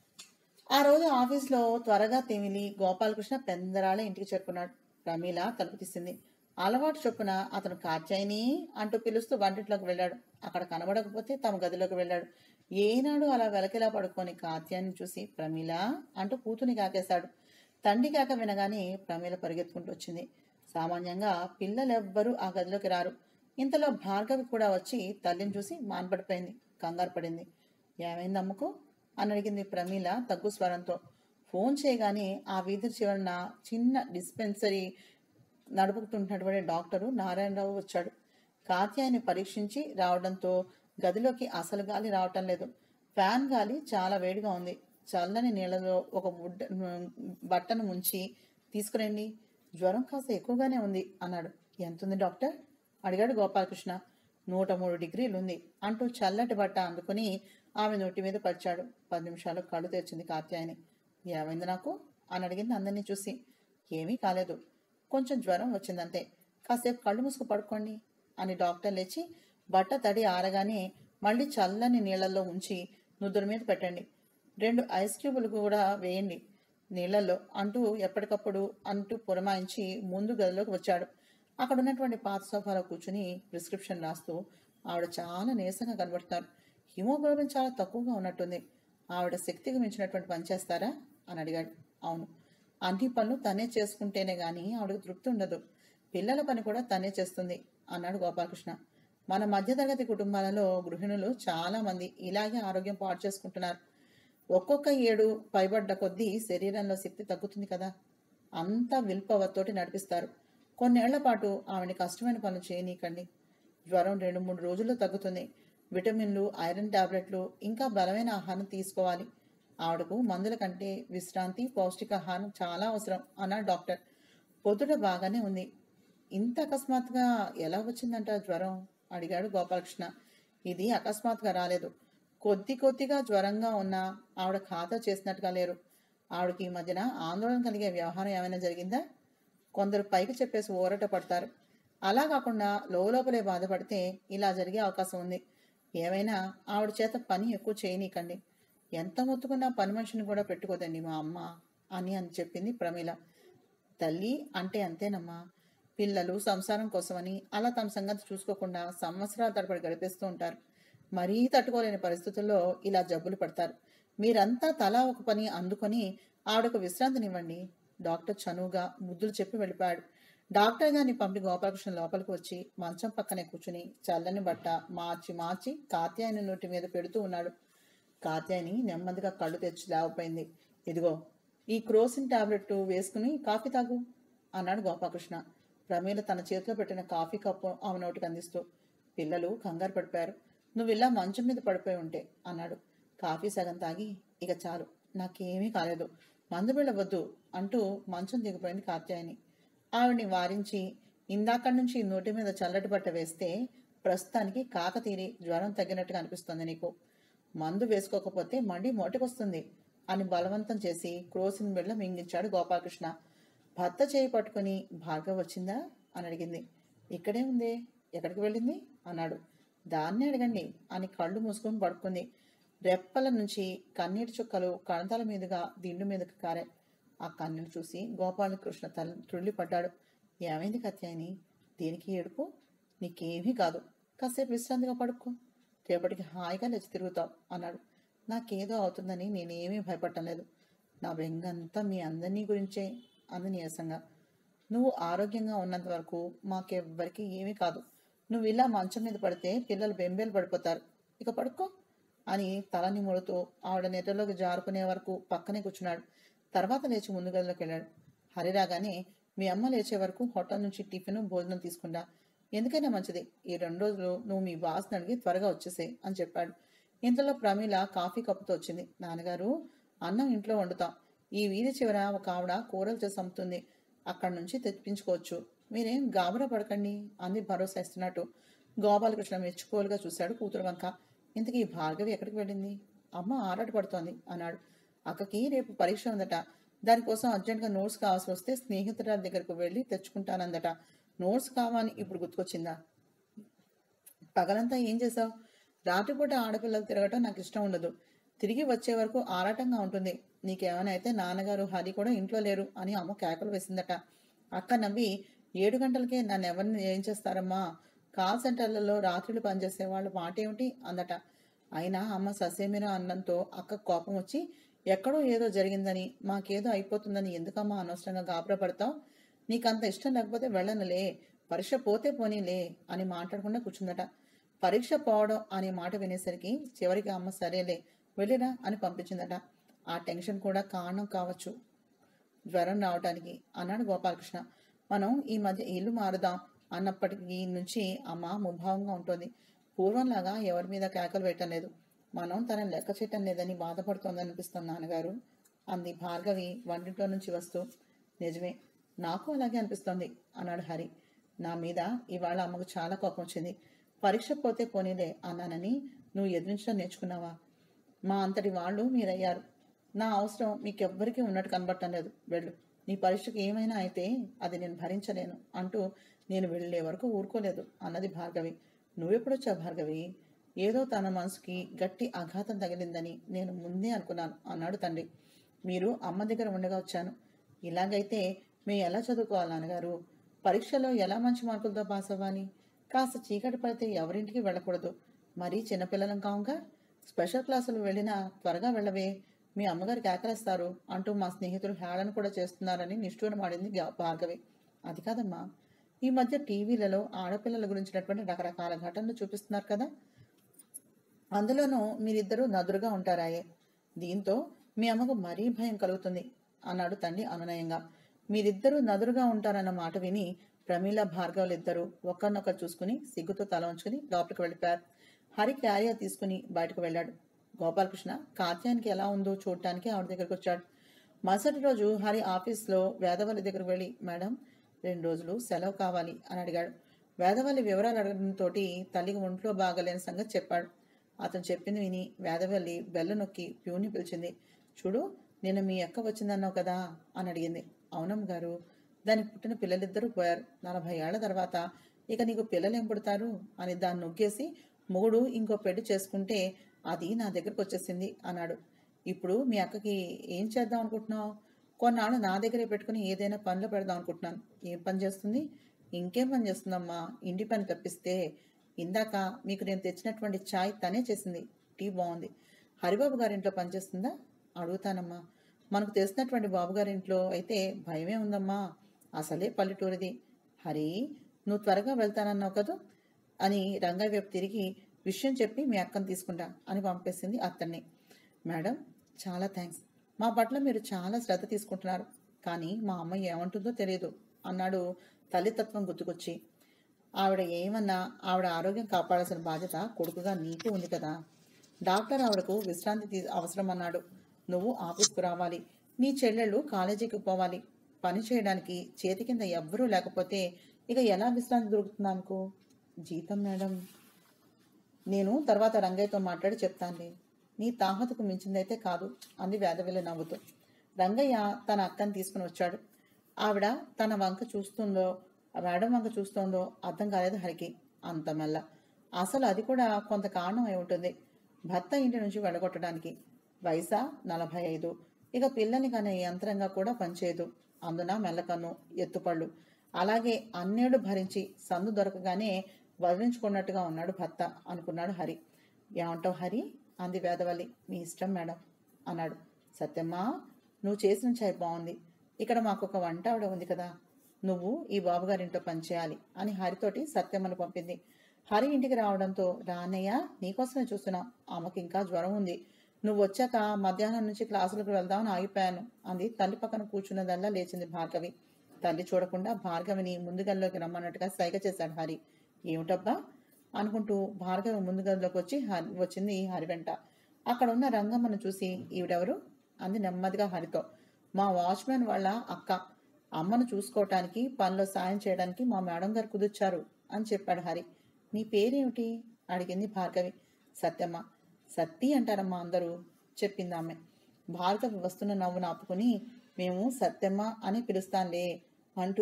ఆ రోజు ఆఫీస్లో త్వరగా తెమిలి గోపాలకృష్ణ పెందరాళే ఇంటికి చేరుకున్నాడు. ప్రమీల తలుపు తీసింది. అలవాటు చొప్పున అతను కాచాయిని అంటూ పిలుస్తూ వంటింట్లోకి వెళ్ళాడు. అక్కడ కనబడకపోతే తమ గదిలోకి వెళ్ళాడు. ఏనాడు అలా వెలకిలా పడుకొని కాత్యాన్ని చూసి ప్రమీల అంటూ కూతుని కాకేశాడు. తండ్రి కాక వినగానే ప్రమీల పరిగెత్తుకుంటూ వచ్చింది. సామాన్యంగా పిల్లలెవ్వరూ ఆ గదిలోకి రారు. ఇంతలో భార్గవి కూడా వచ్చి తల్లిని చూసి మాన్పడిపోయింది, కంగారు పడింది. ఏమైంది అమ్మకు అని అడిగింది ప్రమీల తగ్గు స్వరంతో. ఫోన్ చేయగానే ఆ వీధి చివరన చిన్న డిస్పెన్సరీ నడుపుతుంటున్నటువంటి డాక్టరు నారాయణరావు వచ్చాడు. కాత్యాన్ని పరీక్షించి రావడంతో గదిలోకి అసలు గాలి రావటం లేదు. ఫ్యాన్ గాలి చాలా వేడిగా ఉంది. చల్లని నీళ్ళలో ఒక బుడ్డ బట్టను ముంచి తీసుకురండి, జ్వరం కాస్త ఎక్కువగానే ఉంది అన్నాడు. ఎంతుంది డాక్టర్ అడిగాడు గోపాలకృష్ణ. నూట మూడు డిగ్రీలుంది అంటూ చల్లటి బట్ట అందుకుని ఆమె నోటి మీద పరిచాడు. పది నిమిషాలు కళ్ళు తెరిచింది కాత్యాయని. ఏమైంది నాకు అని అడిగింది అందరినీ చూసి. ఏమీ కాలేదు, కొంచెం జ్వరం వచ్చిందంతే, కాసేపు కళ్ళు మూసుకు పడుకోండి అని డాక్టర్ లేచి బట్ట తడి ఆరగానే మళ్ళీ చల్లని నీళ్లలో ఉంచి నుదురు మీద పెట్టండి, రెండు ఐస్ క్యూబులు కూడా వేయండి నీళ్లలో అంటూ ఎప్పటికప్పుడు అంటూ పురమాయించి ముందు గదిలోకి వచ్చాడు. అక్కడ ఉన్నటువంటి పాత సోఫాలో కూర్చుని ప్రిస్క్రిప్షన్ రాస్తూ ఆవిడ చాలా నీరసంగా కనబడుతున్నారు. హిమోగ్లోబిన్ చాలా తక్కువగా ఉన్నట్టుంది. ఆవిడ శక్తికి మించినటువంటి పని చేస్తారా అని అడిగాడు. అవును, అన్ని పనులు తనే చేసుకుంటేనే గాని ఆవిడకు తృప్తి ఉండదు. పిల్లల పని కూడా తనే చేస్తుంది అన్నాడు గోపాలకృష్ణ. మన మధ్యతరగతి కుటుంబాలలో గృహిణులు చాలా మంది ఇలాగే ఆరోగ్యం పాడు చేసుకుంటున్నారు. ఒక్కొక్క ఏడు పైబడ్డ కొద్దీ శరీరంలో శక్తి తగ్గుతుంది కదా, అంతా విల్ పవర్ తోటి నడిపిస్తారు. కొన్నేళ్ల పాటు ఆవిడ కష్టమైన పనులు చేయనీకండి. జ్వరం రెండు మూడు రోజుల్లో తగ్గుతుంది. విటమిన్లు, ఐరన్ టాబ్లెట్లు, ఇంకా బలమైన ఆహారం తీసుకోవాలి. ఆవిడకు మందుల కంటే విశ్రాంతి, పౌష్టికాహారం చాలా అవసరం అన్నాడు డాక్టర్. పొద్దుట బాగానే ఉంది, ఇంత అకస్మాత్తుగా ఎలా వచ్చిందంట జ్వరం అడిగాడు గోపాలకృష్ణ. ఇది అకస్మాత్తుగా రాలేదు. కొద్ది కొద్దిగా జ్వరంగా ఉన్నా ఆవిడ ఖాతా చేసినట్టుగా లేరు. ఆవిడకి ఈ మధ్యన ఆందోళన కలిగే వ్యవహారం ఏమైనా జరిగిందా? కొందరు పైకి చెప్పేసి ఊరట పడతారు. అలా కాకుండా లోపలే బాధపడితే ఇలా జరిగే అవకాశం ఉంది. ఏమైనా ఆవిడ చేత పని ఎక్కువ చేయనీకండి. ఎంత మొత్తుకున్నా పని మనిషిని కూడా పెట్టుకోదండి మా అమ్మ అని అని చెప్పింది ప్రమీల. తల్లి అంటే అంతేనమ్మా. పిల్లలు సంసారం కోసమని అలా తమ సంగతి చూసుకోకుండా సంవత్సరాల తరబడి గడిపేస్తూ ఉంటారు. మరీ తట్టుకోలేని పరిస్థితుల్లో ఇలా జబ్బులు పడతారు. మీరంతా తలా ఒక పని అందుకొని ఆవిడకు విశ్రాంతినివ్వండి. డాక్టర్ చనువుగా బుద్ధులు చెప్పి వెళ్ళిపోయాడు. డాక్టర్ గారిని పంపి గోపాలకృష్ణ లోపలికి వచ్చి మంచం పక్కనే కూర్చుని చల్లని బట్ట మార్చి మార్చి కాత్యాయని నోటి మీద పెడుతూ ఉన్నాడు. కాత్యాయని నెమ్మదిగా కళ్ళు తెచ్చి లేవపోయింది. ఇదిగో ఈ క్రోసిన్ టాబ్లెట్ వేసుకుని కాఫీ తాగు అన్నాడు గోపాలకృష్ణ. ప్రమీల తన చేతిలో పెట్టిన కాఫీ కప్పు ఆమె నోటికి అందిస్తూ. పిల్లలు కంగారు పడిపోయారు. నువ్వు ఇలా మంచం మీద పడిపోయి ఉంటే అన్నాడు. కాఫీ సగం తాగి ఇక చాలు, నాకేమీ కాలేదు, మందు వెళ్ళవద్దు అంటూ మంచం దిగిపోయింది కాత్యాయని. ఆవిడ్ని వారించి, ఇందాక నుంచి నోటి మీద చల్లటి బట్ట వేస్తే ప్రస్తుతానికి కాక తీరి జ్వరం తగ్గినట్టుగా అనిపిస్తుంది నీకు. మందు వేసుకోకపోతే మళ్ళీ మోటికొస్తుంది అని బలవంతం చేసి క్రోసిన్ బిళ్ళ మింగించాడు గోపాలకృష్ణ. భర్త చేయి పట్టుకుని భార్గవ్ వచ్చిందా అని అడిగింది. ఇక్కడే ఉందే, ఎక్కడికి వెళ్ళింది అన్నాడు. దాన్నే అడగండి అని కళ్ళు మూసుకొని పడుకుంది. రెప్పల నుంచి కన్నీటి చుక్కలు కణతల మీదుగా దిండు మీదకి కారాయి. ఆ కన్నీరు చూసి గోపాలకృష్ణ తల త్రుళ్ళిపడ్డాడు. ఏమైంది కాత్యాయని, దేనికి ఏడుపు? నీకేమీ కాదు, కాసేపు విశ్రాంతిగా పడుకో, రేపటికి హాయిగా లేచి తిరుగుతావు అన్నాడు. నాకేదో అవుతుందని నేనేమీ భయపడటం లేదు. నా బెంగంతా మీ అందరినీ గురించే అంది నీరసంగా. నువ్వు ఆరోగ్యంగా ఉన్నంత వరకు మాకెవ్వరికి ఏమీ కాదు. నువ్వు ఇలా మంచం మీద పడితే పిల్లలు బెంబేలు పడిపోతారు. ఇక పడుకో అని తల నిమురుతూ ఆవిడ నిద్రలోకి జారుకునే వరకు పక్కనే కూర్చున్నాడు. తర్వాత లేచి ముందు గదిలోకి వెళ్ళాడు. హరి రాగానే, మీ అమ్మ లేచే వరకు హోటల్ నుంచి టిఫిన్ భోజనం తీసుకుంటా, ఎందుకైనా మంచిది ఈ రెండు రోజులు నువ్వు మీ బాస్ని అడిగి త్వరగా వచ్చేసేయ్ అని చెప్పాడు. ఇంతలో ప్రమీల కాఫీ కప్పుతో వచ్చింది. నాన్నగారు, అన్నం ఇంట్లో వండుతాం, ఈ వీధి చివర ఒక ఆవిడ కూరలు చేసి అమ్ముతుంది, అక్కడి నుంచి తెప్పించుకోవచ్చు, మీరేం గాబరా పడకండి అంది భరోసా ఇస్తున్నట్టు. గోపాలకృష్ణ మెచ్చుకోలుగా చూశాడు కూతురు వంక. ఇంతకీ భార్గవి ఎక్కడికి వెళ్ళింది? అమ్మ ఆరాట పడుతోంది అన్నాడు. అక్కకి రేపు పరీక్ష ఉందట, దానికోసం అర్జెంట్గా నోట్స్ కావాల్సి వస్తే స్నేహితురాల దగ్గరకు వెళ్ళి తెచ్చుకుంటానందట. నోట్స్ కావాలని ఇప్పుడు గుర్తుకొచ్చిందా? పగలంతా ఏం చేసావు? రాత్రిపూట ఆడపిల్లలు తిరగటం నాకు ఇష్టం ఉండదు, తిరిగి వచ్చే వరకు ఆరాటంగా ఉంటుంది. నీకేమైనా అయితే నాన్నగారు హరి కూడా ఇంట్లో లేరు అని అమ్మ కేకలు వేసిందట. అక్క నవ్వి, ఏడు గంటలకే నన్ను ఎవరిని ఏం చేస్తారమ్మా, కాల్ సెంటర్లలో రాత్రులు పనిచేసే వాళ్ళు మాట ఏమిటి అందట. అయినా అమ్మ ససేమిరా అన్నంతో అక్క కోపం వచ్చి, ఎక్కడో ఏదో జరిగిందని మాకేదో అయిపోతుందని ఎందుకమ్మా అనవసరంగా గాబరా పడతావు, నీకంత ఇష్టం లేకపోతే వెళ్ళనులే, పరీక్ష పోతే పోనీలే అని మాట్లాడకుండా కూర్చుందట. పరీక్ష పోవడం అనే మాట వినేసరికి చివరికి అమ్మ సరేలే వెళ్ళిరా అని పంపించిందట. ఆ టెన్షన్ కూడా కారణం కావచ్చు జ్వరం రావటానికి అన్నాడు గోపాలకృష్ణ. మనం ఈ మధ్య ఇల్లు మారుదాం అన్నప్పటికీ నుంచి అమ్మ ముభావంగా ఉంటుంది. పూర్వంలాగా ఎవరి మీద కేకలు పెట్టడం లేదు, మనం తనని లెక్క చేయటం లేదని బాధపడుతోంది అనిపిస్తుంది నాన్నగారు అంది భార్గవి వంటింట్లో నుంచి వస్తూ. నిజమే, నాకు అలాగే అనిపిస్తోంది అన్నాడు హరి. నా మీద ఇవాళ అమ్మకు చాలా కోపం వచ్చింది. పరీక్ష పోతే పోనీలే అన్నానని నువ్వు ఎదిరించడం నేర్చుకున్నావా? మా అంతటి వాళ్ళు మీరయ్యారు, నా అవసరం మీకెవ్వరికీ ఉన్నట్టు కనబడటం లేదు, వెళ్ళు, నీ పరీక్షకు ఏమైనా అయితే అది నేను భరించలేను అంటూ నేను వెళ్ళే వరకు ఊరుకోలేదు అన్నది భార్గవి. నువ్వెప్పుడొచ్చావు భార్గవి? ఏదో తన మనసుకి గట్టి ఆఘాతం తగిలిందని నేను ముందే అనుకున్నాను అన్నాడు తండ్రి. మీరు అమ్మ దగ్గర ఉండగా వచ్చాను. ఇలాగైతే మేము ఎలా చదువుకోవాలి నాన్నగారు? పరీక్షలో ఎలా మంచి మార్కులతో పాస్ అవ్వాలి? కాస్త చీకటి పడితే ఎవరింటికి వెళ్ళకూడదు, మరీ చిన్నపిల్లలం కావుగా. స్పెషల్ క్లాసులు వెళ్ళినా త్వరగా వెళ్ళవే, మీ అమ్మగారికి ఆకలిస్తారు అంటూ మా స్నేహితులు హేళన కూడా చేస్తున్నారని నిష్ఠూరమాడింది భార్గవి. అది కాదమ్మా, ఈ మధ్య టీవీలలో ఆడపిల్లల గురించినటువంటి రకరకాల ఘటనలు చూపిస్తున్నారు కదా, అందులోనూ మీరిద్దరూ నదురుగా ఉంటారాయే, దీంతో మీ అమ్మకు మరీ భయం కలుగుతుంది అన్నాడు తండ్రి అనునయంగా. మీరిద్దరూ నదురుగా ఉంటారన్న మాట విని ప్రమీల భార్గవులిద్దరూ ఒకరినొకరు చూసుకుని సిగ్గుతో తల ఉంచుకుని లోపలికి వెళ్ళిపోయారు. హరి క్యారియర్ తీసుకుని బయటకు వెళ్ళాడు. గోపాలకృష్ణ కాత్యానికి ఎలా ఉందో చూడటానికి ఆవిడ దగ్గరకు వచ్చాడు. మరుసటి రోజు హరి ఆఫీస్లో వేదవల్లి దగ్గరకు వెళ్ళి, మేడం రెండు రోజులు సెలవు కావాలి అని అడిగాడు. వేదవల్లి వివరాలు అడగడంతో తల్లికి ఒంట్లో బాగలేని సంగతి చెప్పాడు. అతను చెప్పింది విని వేదవల్లి బెల్లు నొక్కి ప్యూని పిలిచింది. చూడు, నిన్న మీ అక్క వచ్చిందన్నావు కదా అని అడిగింది. అవునమ్మ గారు, దానికి పుట్టిన పిల్లలిద్దరూ పోయారు, నలభై ఏళ్ల తర్వాత ఇక నీకు పిల్లలు ఏం పుడతారు అని దాన్ని నొక్కేసి మొగుడు ఇంకో పెళ్లి చేసుకుంటే అది నా దగ్గరకు వచ్చేసింది అన్నాడు. ఇప్పుడు మీ అక్కకి ఏం చేద్దాం అనుకుంటున్నావు? కొన్నాళ్ళు నా దగ్గరే పెట్టుకుని ఏదైనా పనులు పెడదాం అనుకుంటున్నాను. ఏం పని చేస్తుంది? ఇంకేం పని చేస్తుందమ్మా, ఇంటి పని తప్పిస్తే. ఇందాక మీకు నేను తెచ్చినటువంటి ఛాయ్ తనే చేసింది, టీ బాగుంది. హరిబాబు గారింట్లో పనిచేస్తుందా? అడుగుతానమ్మా, మనకు తెలిసినటువంటి బాబు గారింట్లో అయితే భయమే ఉందమ్మా, అసలే పల్లెటూరిది. హరి, నువ్వు త్వరగా వెళ్తానన్నావు కదూ అని రంగయ్య వైపు తిరిగి విషయం చెప్పి మీ అక్కను తీసుకుంటా అని పంపేసింది అతన్ని. మేడం, చాలా థ్యాంక్స్, మా పట్ల మీరు చాలా శ్రద్ధ తీసుకుంటున్నారు, కానీ మా అమ్మ ఏమంటుందో తెలియదు అన్నాడు తల్లితత్వం గుర్తుకొచ్చి. ఆవిడ ఏమన్నా ఆవిడ ఆరోగ్యం కాపాడాల్సిన బాధ్యత కొడుకుగా నీకు ఉంది కదా. డాక్టర్ ఆవిడకు విశ్రాంతి అవసరం అన్నాడు. నువ్వు ఆఫీస్కు రావాలి, నీ చెల్లెళ్ళు కాలేజీకి పోవాలి, పని చేయడానికి చేతి కింద ఎవ్వరూ లేకపోతే ఇక ఎలా విశ్రాంతి దొరుకుతుంది అనుకో. జీతం మేడం, నేను తర్వాత రంగయ్యతో మాట్లాడి చెప్తానులే, నీ తాహతకు మించిందైతే కాదు అంది వేదవల్లి నవ్వుతూ. రంగయ్య తన అక్కని తీసుకుని వచ్చాడు. ఆవిడ తన వంక చూస్తుందో మేడం వంక చూస్తోందో అర్థం కాలేదు హరికి. అంత మెల్ల అసలు అది కూడా కొంత కారణం అయి ఉంటుంది. భర్త ఇంటి నుంచి వెళ్ళగొట్టడానికి. వయసా నలభై ఐదు, ఇక పిల్లని కనే యంత్రంగా కూడా పనిచేయదు, అందున మెల్లకన్ను, ఎత్తుపళ్ళు, అలాగే అన్నేళ్లు భరించి సందు దొరకగానే వదిలించుకున్నట్టుగా ఉన్నాడు భర్త అనుకున్నాడు హరి. ఏమంటావు హరి అంది వేదవల్లి. మీ ఇష్టం మేడం అన్నాడు. సత్యమ్మ, నువ్వు చేసిన చాయ్ బాగుంది, ఇక్కడ మాకు ఒక వంట ఆవిడ ఉంది కదా, నువ్వు ఈ బాబుగారింట్లో పనిచేయాలి అని హరితోటి సత్యమ్మను పంపింది. హరి ఇంటికి రావడంతో, రా అన్నయ్య, నీకోసమే చూస్తున్నా. అమ్మకి ఇంకా జ్వరం ఉంది. నువ్వు వచ్చాక మధ్యాహ్నం నుంచి క్లాసులకు వెళ్దామని ఆగిపోయాను అంది. తల్లి పక్కన కూర్చున్నదల్లా లేచింది భార్గవి. తల్లి చూడకుండా భార్గవిని ముందు గదిలోకి రమ్మన్నట్టుగా సైగ చేశాడు హరి. ఏమిటబ్బా అనుకుంటూ భార్గవి ముందు గదిలోకి వచ్చి హరి వచ్చింది హరి వెంట. అక్కడ ఉన్న రంగమ్మను చూసి, ఈవిడెవరు అంది నెమ్మదిగా హరితో. మా వాచ్మెన్ వాళ్ళ అక్క. అమ్మను చూసుకోవటానికి, పనిలో సాయం చేయడానికి మా మేడం గారు కుదిర్చారు అని చెప్పాడు హరి. నీ పేరేమిటి అడిగింది భార్గవి. సత్యమ్మ. సత్తి అంటారమ్మా అందరూ, చెప్పింది ఆమె. భార్గవి వస్తున్న నవ్వును ఆపుకుని, మేము సత్యమ్మ అని పిలుస్తాంలే అంటూ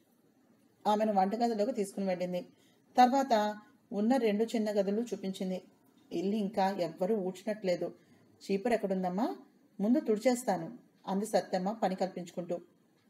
ఆమెను వంటగదిలోకి తీసుకుని వెళ్ళింది. తర్వాత ఉన్న రెండు చిన్న గదులు చూపించింది. ఇల్లు ఇంకా ఎవ్వరూ ఊడ్చినట్లేదు. చీపురు ఎక్కడుందమ్మా? ముందు తుడిచేస్తాను అంది సత్యమ్మ పని కల్పించుకుంటూ.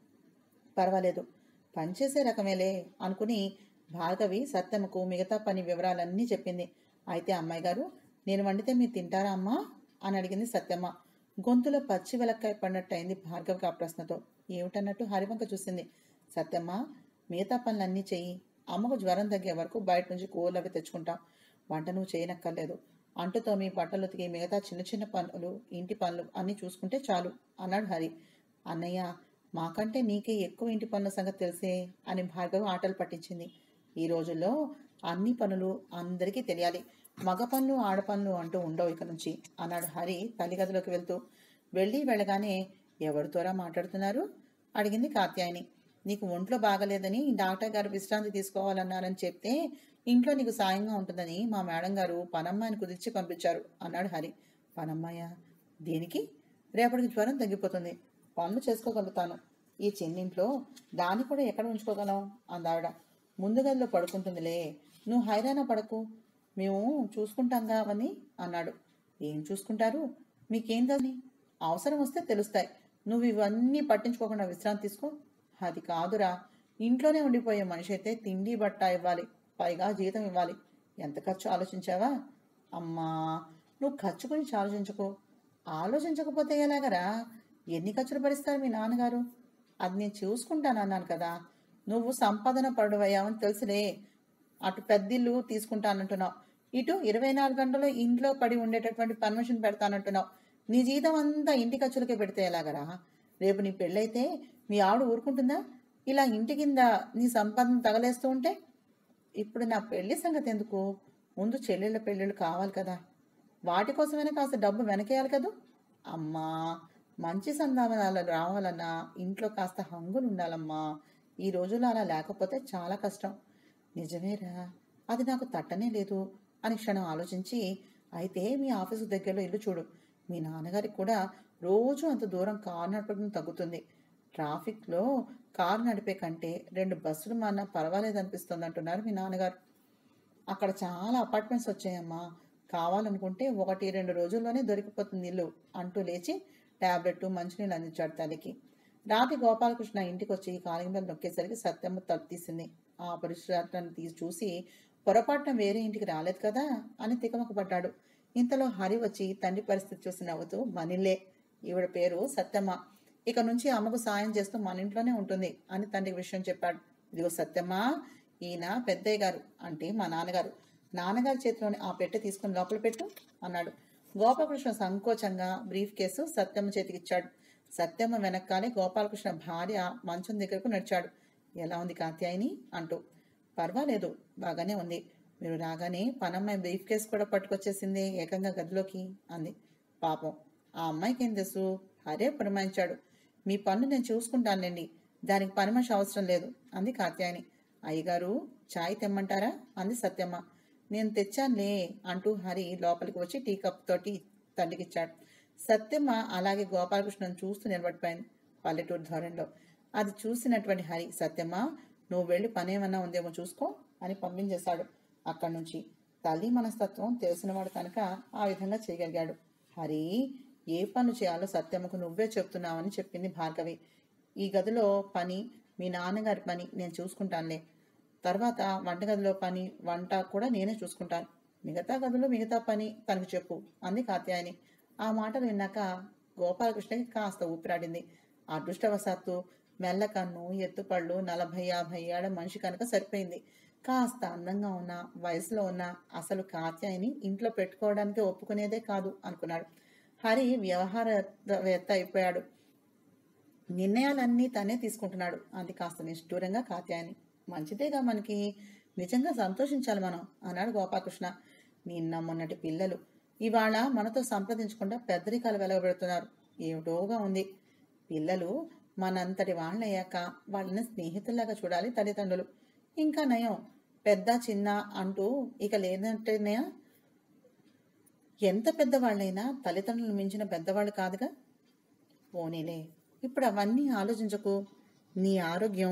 పర్వాలేదు, పనిచేసే రకమేలే అనుకుని భార్గవి సత్యమ్మకు మిగతా పని వివరాలన్నీ చెప్పింది. అయితే అమ్మాయి గారు, నేను వండితే మీరు తింటారా అమ్మా అని అడిగింది సత్యమ్మ. గొంతులో పచ్చి వెలక్కాయ పడినట్టయింది భార్గవికి ఆ ప్రశ్నతో. ఏమిటన్నట్టు హరివంక చూసింది. సత్యమ్మ, మిగతా పనులన్నీ చెయ్యి. అమ్మకు జ్వరం తగ్గే వరకు బయట నుంచి కూరలు అవి తెచ్చుకుంటాం. వంట నువ్వు చేయనక్కర్లేదు. అంటుతో మీ బట్టలు ఉతికి మిగతా చిన్న చిన్న పనులు, ఇంటి పనులు అన్నీ చూసుకుంటే చాలు అన్నాడు హరి. అన్నయ్య, మాకంటే నీకే ఎక్కువ ఇంటి పనుల సంగతి తెలిసే అని భార్గవి ఆటలు పట్టించింది. ఈ రోజుల్లో అన్ని పనులు అందరికీ తెలియాలి. మగ పనులు ఆడపనులు అంటూ ఉండవు ఇక నుంచి అన్నాడు హరి తల్లి గదిలోకి వెళ్తూ. వెళ్ళి వెళ్ళగానే, ఎవరితోరా మాట్లాడుతున్నారు అడిగింది కాత్యాయని. నీకు ఒంట్లో బాగలేదని డాక్టర్ గారు విశ్రాంతి తీసుకోవాలన్నారని చెప్తే ఇంట్లో నీకు సాయంగా ఉంటుందని మా మేడం గారు పనమ్మాయిని కుదిర్చి పంపించారు అన్నాడు హరి. పనమ్మాయ? దేనికి? రేపటికి జ్వరం తగ్గిపోతుంది, పనులు చేసుకోగలుగుతాను. ఈ చిన్నింట్లో దాన్ని కూడా ఎక్కడ ఉంచుకోగలం అందావిడ. ముందు గదిలో పడుకుంటుందిలే, నువ్వు హైరాణ పడకు, మేము చూసుకుంటాంగా అవని అన్నాడు. ఏం చూసుకుంటారు? మీకేం కాని అవసరం వస్తే తెలుస్తాయి. నువ్వు ఇవన్నీ పట్టించుకోకుండా విశ్రాంతి తీసుకో. అది కాదురా, ఇంట్లోనే ఉండిపోయే మనిషి అయితే తిండి బట్ట ఇవ్వాలి, పైగా జీతం ఇవ్వాలి. ఎంత ఖర్చు ఆలోచించావా? అమ్మా, నువ్వు ఖర్చు గురించి ఆలోచించకు. ఆలోచించకపోతే ఎలాగరా? ఎన్ని ఖర్చులు భరిస్తారు మీ నాన్నగారు? అది నేను చూసుకుంటాను అన్నాను కదా. నువ్వు సంపాదన పడువయ్యావని తెలుసులే. అటు పెద్దిల్లు తీసుకుంటానంటున్నావు, ఇటు ఇరవై నాలుగు గంటలు ఇంట్లో పడి ఉండేటటువంటి పర్మిషన్ పెడతానంటున్నావు. నీ జీతం అంతా ఇంటి ఖర్చులకే పెడితే ఎలాగరా? రేపు నీ పెళ్ళైతే మీ ఆవిడ ఊరుకుంటుందా? ఇలా ఇంటి కింద నీ సంపాదన తగలేస్తూ ఉంటే? ఇప్పుడు నా పెళ్లి సంగతి ఎందుకు? ముందు చెల్లెళ్ళ పెళ్ళిళ్ళు కావాలి కదా, వాటి కోసమైనా కాస్త డబ్బు వెనకేయాలి కదూ. అమ్మా, మంచి సంధానాలు రావాలన్నా ఇంట్లో కాస్త హంగులు ఉండాలమ్మా. ఈ రోజుల్లో అలా లేకపోతే చాలా కష్టం. నిజమేరా, అది నాకు తట్టనే లేదు అని క్షణం ఆలోచించి, అయితే మీ ఆఫీసు దగ్గరలో ఇల్లు చూడు. మీ నాన్నగారికి కూడా రోజు అంత దూరం కారు నడపడం తగ్గుతుంది. ట్రాఫిక్లో కారు నడిపే కంటే రెండు బస్సులు మాన్నా పర్వాలేదనిపిస్తుంది అంటున్నారు మీ నాన్నగారు. అక్కడ చాలా అపార్ట్మెంట్స్ వచ్చాయమ్మా. కావాలనుకుంటే ఒకటి రెండు రోజుల్లోనే దొరికిపోతుంది ఇల్లు అంటూ లేచి టాబ్లెట్ మంచినీళ్ళు అందించాడు తల్లికి. రాత్రి గోపాలకృష్ణ ఇంటికి వచ్చి కాలింగ్ బెల్ నొక్కేసరికి సత్యమ్మ తలుపు తీసింది. ఆ పరిసరాన్ని తీసి చూసి, పొరపాటున వేరే ఇంటికి రాలేదు కదా అని తికమక పడ్డాడు. ఇంతలో హరి వచ్చి తండ్రి పరిస్థితి చూసి నవ్వుతూ, మనిల్లే, ఈవిడ పేరు సత్యమ్మ, ఇక నుంచి అమ్మకు సాయం చేస్తూ మన ఇంట్లోనే ఉంటుంది అని తండ్రికి విషయం చెప్పాడు. ఇదిగో సత్యమ్మ, ఈయన పెద్దయ్య గారు అంటే మా నాన్నగారు. నాన్నగారి చేతిలోని ఆ పెట్టె తీసుకుని లోపల పెట్టు అన్నాడు. గోపాలకృష్ణ సంకోచంగా బ్రీఫ్ కేసు సత్యమ్మ చేతికిచ్చాడు. సత్యమ్మ వెనక్కాలే గోపాలకృష్ణ భార్య మంచం దగ్గరకు నడిచాడు. ఎలా ఉంది కాత్యాయిని అంటూ. పర్వాలేదు, బాగానే ఉంది. మీరు రాగానే పనమ్మాయి బ్రీఫ్ కేసు కూడా పట్టుకొచ్చేసింది ఏకంగా గదిలోకి అంది. పాపం, ఆ అమ్మాయికి ఏం తెలుసు? హరే పురమాయించాడు. మీ పనులు నేను చూసుకుంటానులేండి, దానికి పని మనిషి అవసరం లేదు అంది కాత్యాయని. అయ్యగారు, చాయ్ తెమ్మంటారా అంది సత్యమ్మ. నేను తెచ్చానులే అంటూ హరి లోపలికి వచ్చి టీ కప్ తోటి తండ్రికిచ్చాడు. సత్యమ్మ అలాగే గోపాలకృష్ణను చూస్తూ నిలబడిపోయింది పల్లెటూరు ధోరణిలో. అది చూసినటువంటి హరి, సత్యమ్మ, నువ్వు వెళ్ళి పనేమన్నా ఉందేమో చూసుకో అని పంపించేశాడు. అక్కడి నుంచి తల్లి మనస్తత్వం తెలిసినవాడు కనుక ఆ విధంగా చేయగలిగాడు. హరి, ఏ పనులు చేయాలో సత్యమ్మకు నువ్వే చెప్తున్నావని చెప్పింది భార్గవి. ఈ గదిలో పని మీ నాన్నగారి పని నేను చూసుకుంటానులే. తర్వాత వంటగదిలో పని, వంట కూడా నేనే చూసుకుంటాను. మిగతా గదిలో మిగతా పని తనకు చెప్పు అంది కాత్యాయని. ఆ మాటలు విన్నాక గోపాలకృష్ణకి కాస్త ఊపిరాడింది. అదృష్టవశాత్తు మెల్లకన్ను, ఎత్తుపళ్ళు, నలభై యాభై ఏళ్ల మనిషి కనుక సరిపోయింది. కాస్త అందంగా ఉన్న, వయసులో ఉన్న అసలు కాత్యాయని ఇంట్లో పెట్టుకోవడానికే ఒప్పుకునేదే కాదు అనుకున్నాడు. హరి వ్యవహారవేత్త అయిపోయాడు. నిర్ణయాలన్నీ తనే తీసుకుంటున్నాడు అంది కాస్త నిష్ఠూరంగా కాత్యాయని. మంచిదేగా మనకి, నిజంగా సంతోషించాలి మనం అన్నాడు గోపాలకృష్ణ. నిన్న మొన్నటి పిల్లలు ఇవాళ మనతో సంప్రదించకుండా పెద్దరికాలు వెలగబెడుతున్నారు. ఏమిటోగా ఉంది. పిల్లలు మనంతటి వాళ్ళయ్యాక వాళ్ళని స్నేహితుల్లాగా చూడాలి తల్లిదండ్రులు. ఇంకా నయం, పెద్ద చిన్న అంటూ ఇక లేదంటేనే. ఎంత పెద్దవాళ్ళైనా తల్లిదండ్రులు మించిన పెద్దవాళ్ళు కాదుగా. పోనీలే, ఇప్పుడు అవన్నీ ఆలోచించకు. నీ ఆరోగ్యం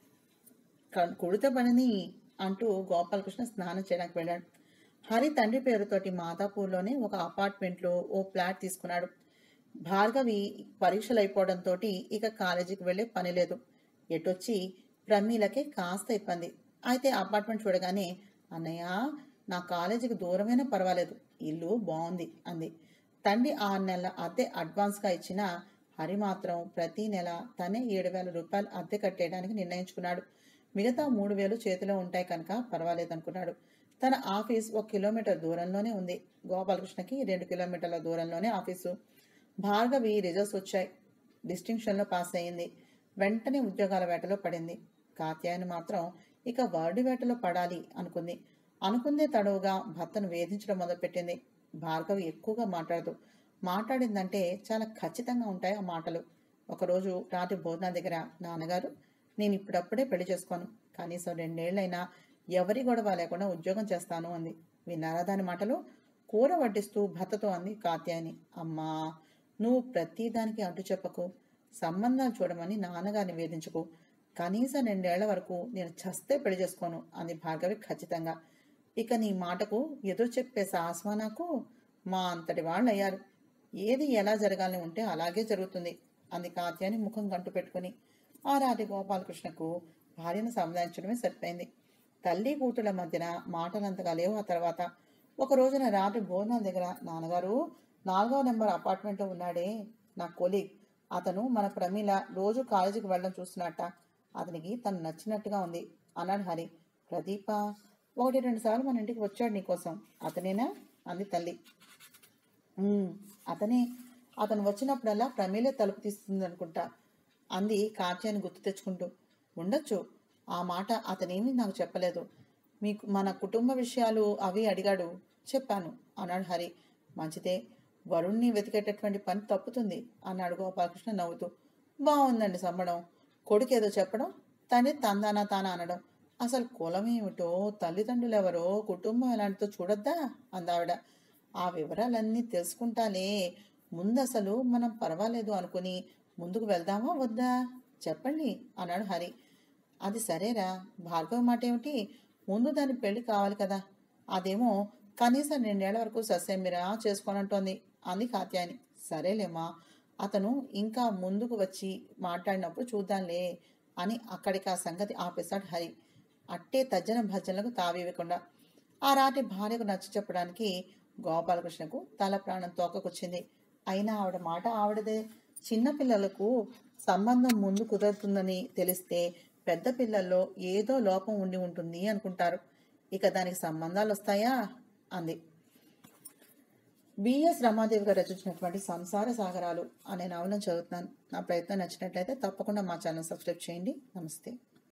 కుడిత పనిని అంటూ గోపాలకృష్ణ స్నానం చేయడానికి వెళ్ళాడు. హరి తండ్రి పేరుతోటి మాదాపూర్లోనే ఒక అపార్ట్మెంట్లో ఓ ఫ్లాట్ తీసుకున్నాడు. భార్గవి పరీక్షలు అయిపోవడంతో ఇక కాలేజీకి వెళ్లే పని లేదు. ఎటొచ్చి ప్రమీలకే కాస్త ఇబ్బంది. అయితే అపార్ట్మెంట్ చూడగానే, అన్నయ్య నా కాలేజీకి దూరమైనా పర్వాలేదు, ఇల్లు బాగుంది అంది. తండ్రి ఆరు నెలల అద్దె అడ్వాన్స్గా ఇచ్చినా హరి మాత్రం ప్రతి నెల తనే ఏడు వేల రూపాయలు అద్దె కట్టేయడానికి నిర్ణయించుకున్నాడు. మిగతా మూడు వేలు చేతిలో ఉంటాయి కనుక పర్వాలేదనుకున్నాడు. తన ఆఫీస్ ఒక కిలోమీటర్ దూరంలోనే ఉంది. గోపాలకృష్ణకి రెండు కిలోమీటర్ల దూరంలోనే ఆఫీసు. భార్గవి రిజల్ట్స్ వచ్చాయి. డిస్టింక్షన్లో పాస్ అయ్యింది. వెంటనే ఉద్యోగాల వేటలో పడింది. కాత్యాయని మాత్రం ఇక వర్డి వేటలో పడాలి అనుకుంది. అనుకుందే తడవుగా భర్తను వేధించడం మొదలుపెట్టింది. భార్గవి ఎక్కువగా మాట్లాడదు. మాట్లాడిందంటే చాలా ఖచ్చితంగా ఉంటాయి ఆ మాటలు. ఒకరోజు రాత్రి భోజనాల దగ్గర, నాన్నగారు నేను ఇప్పుడప్పుడే పెళ్లి చేసుకోను, కనీసం రెండేళ్లైనా ఎవరి గొడవ లేకుండా ఉద్యోగం చేస్తాను అంది. విన్నారా దాని మాటలు? కూర వడ్డిస్తూ భర్తతో అంది కాత్యాయని. అమ్మా, నువ్వు ప్రతిదానికి అడ్డు చెప్పకు. సంబంధాలు చూడమని నాన్నగారిని వేధించుకు. కనీసం రెండేళ్ల వరకు నేను చస్తే పెళ్లి చేసుకోను అంది భార్గవి ఖచ్చితంగా. ఇక నీ మాటకు ఎదురు చెప్పే సాహసమా నాకు? మా అంతటి వాళ్ళు అయ్యారు. ఏది ఎలా జరగాలని ఉంటే అలాగే జరుగుతుంది అంది కాత్యాయని ముఖం గంటు పెట్టుకుని. ఆ రాత్రి గోపాలకృష్ణకు భార్యను సంధానించడమే సరిపోయింది. తల్లి కూతుళ్ల మధ్యన మాటలంతగా లేవు. ఆ తర్వాత ఒక రోజున రాత్రి భోజనాల దగ్గర, నాన్నగారు నాలుగో నెంబర్ అపార్ట్మెంట్లో ఉన్నాడే నా కొలీగ్, అతను మన ప్రమీల రోజు కాలేజీకి వెళ్ళడం చూస్తున్నట్ట. అతనికి తను నచ్చినట్టుగా ఉంది అన్నాడు హరి. ప్రదీప ఒకటి రెండు సార్లు మన ఇంటికి వచ్చాడు నీకోసం, అతనేనా అంది తల్లి. అతనే. అతను వచ్చినప్పుడల్లా ప్రమీలే తలుపు తీస్తుంది అనుకుంటా అంది కాత్యాయని గుర్తు తెచ్చుకుంటూ. ఉండొచ్చు. ఆ మాట అతనేమీ నాకు చెప్పలేదు. మీకు మన కుటుంబ విషయాలు అవి అడిగాడు, చెప్పాను అన్నాడు హరి. మంచిదే, వరుణ్ణి వెతికేటటువంటి పని తప్పుతుంది అన్నాడు గోపాలకృష్ణ నవ్వుతూ. బాగుందండి సంబడం. కొడుకేదో చెప్పడం, తండ్రి తందానా తానా అనడం. అసలు కులం ఏమిటో, తల్లిదండ్రులు ఎవరో, కుటుంబం ఎలాంటితో చూడొద్దా అందావిడ. ఆ వివరాలన్నీ తెలుసుకుంటాలే, ముందు అసలు మనం పర్వాలేదు అనుకుని ముందుకు వెళ్దామా వద్దా చెప్పండి అన్నాడు హరి. అది సరేరా, భార్గవ మాట ఏమిటి? ముందు దాని పెళ్లి కావాలి కదా. అదేమో కనీసం రెండేళ్ల వరకు సస్యమిరా చేసుకోనంటోంది అంది కాత్యాయని. సరేలేమ్మా, అతను ఇంకా ముందుకు వచ్చి మాట్లాడినప్పుడు చూద్దాంలే అని అక్కడికి ఆ సంగతి ఆపేశాడు హరి. అట్టే తజ్జన భజ్జనలకు తావివ్వకుండా. ఆ రాత్రి భార్యకు నచ్చ చెప్పడానికి గోపాలకృష్ణకు తల ప్రాణం తోకకొచ్చింది. అయినా ఆవిడ మాట ఆవిడదే. చిన్నపిల్లలకు సంబంధం ముందు కుదురుతుందని తెలిస్తే పెద్ద పిల్లల్లో ఏదో లోపం ఉండి ఉంటుంది అనుకుంటారు. ఇక దానికి సంబంధాలు వస్తాయా అంది. బిఎస్ రమాదేవి గారు రచించినటువంటి సంసార సాగరాలు అనే నవలను చదువుతున్నాను. నా ప్రయత్నం నచ్చినట్లయితే తప్పకుండా మా ఛానల్ సబ్స్క్రైబ్ చేయండి. నమస్తే.